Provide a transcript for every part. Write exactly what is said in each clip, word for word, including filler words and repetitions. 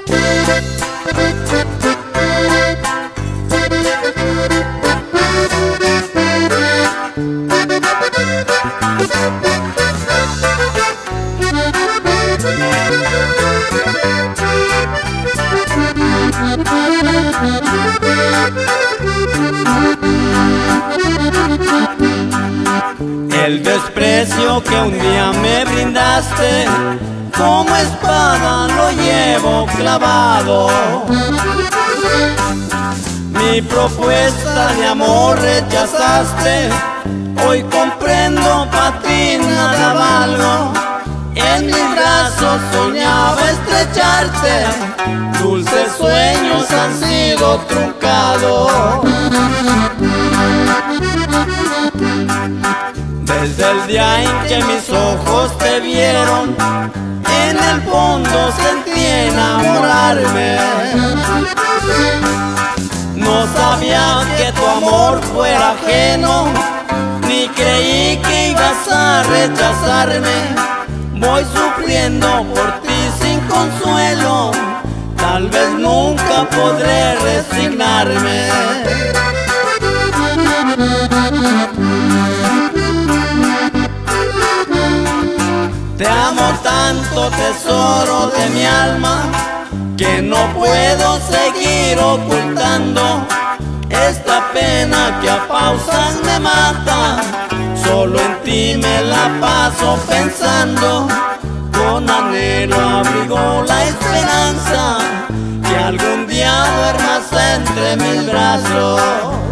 El desprecio que un día me brindaste, como espada lo llevo clavado. Mi propuesta de amor rechazaste, hoy comprendo pa' ti nada valgo. En mis brazos soñaba estrecharte, dulces sueños han sido truncados. Desde el día en que mis ojos te vieron, en el fondo sentí enamorarme. No sabía que tu amor fuera ajeno, ni creí que ibas a rechazarme. Voy sufriendo por ti sin consuelo, tal vez nunca podré resignarme. Te amo tanto, tesoro de mi alma, que no puedo seguir ocultando esta pena que a pausas me mata. Solo en ti me la paso pensando, con anhelo abrigo la esperanza que algún día duermas entre mis brazos.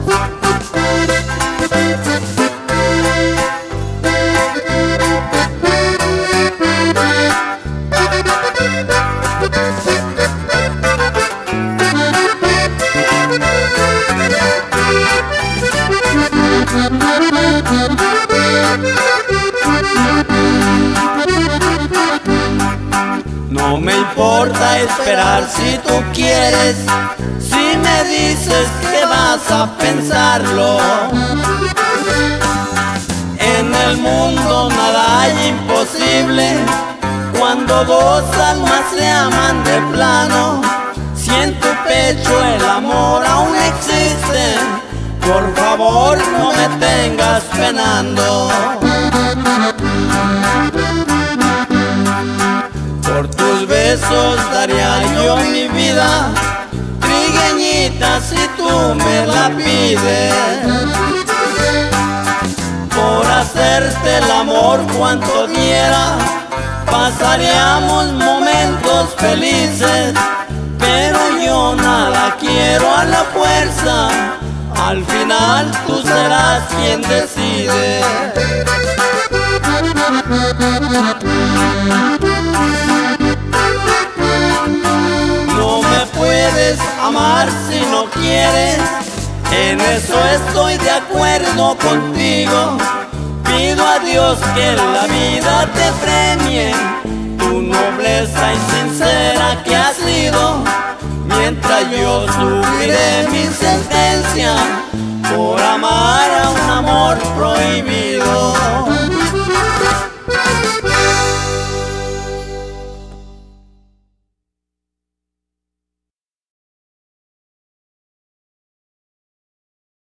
No me importa esperar si tú quieres, si me dices que vas a pensarlo. En el mundo nada hay imposible, cuando dos almas se aman de plano. Si en tu pecho el amor aún existe, por favor no me tengas penando. Por tus besos daría yo mi vida, trigueñita, si tú me la pides. Por hacerte el amor cuanto diera, pasaríamos momentos felices. Pero yo nada quiero a la fuerza, al final tú serás quien decide. No me puedes amar si no quieres, en eso estoy de acuerdo contigo. Pido a Dios que la vida te premie tu nobleza y sincera que has sido, mientras yo sufriré mi sentencia por amar a un amor